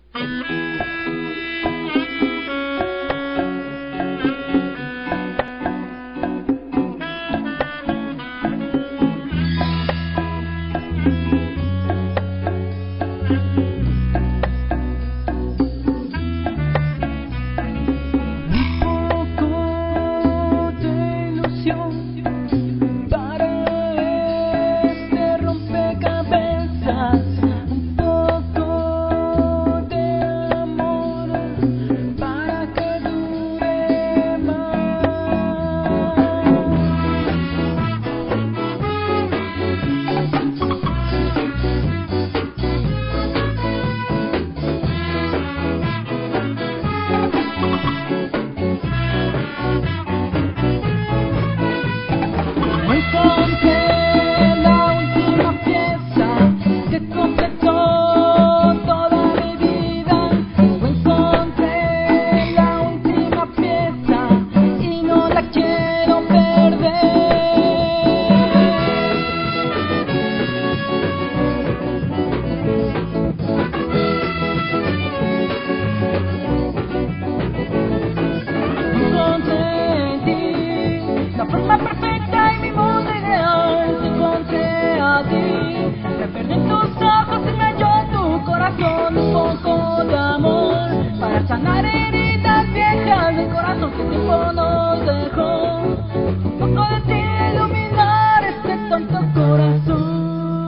sanar heridas viejas del corazón que el tiempo nos dejó. Un poco de ti iluminar este tonto corazón.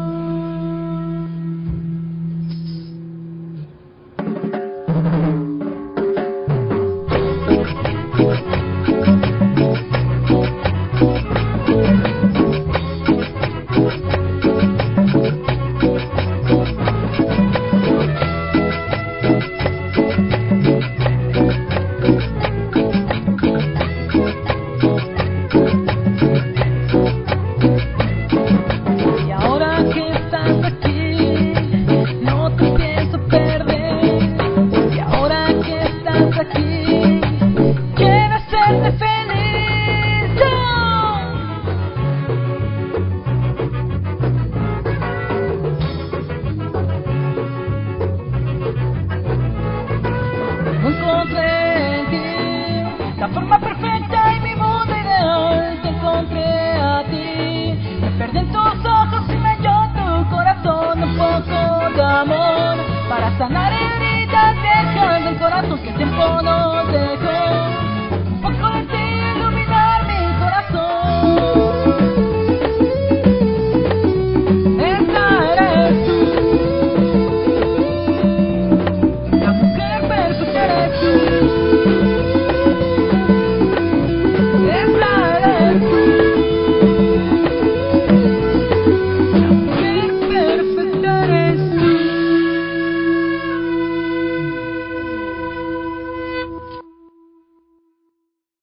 La forma perfecta y mi mundo ideal, te encontré a ti. Me perdí en tus ojos y me halló tu corazón. Un poco de amor para sanar heridas viejas del corazón que el tiempo nos dejó.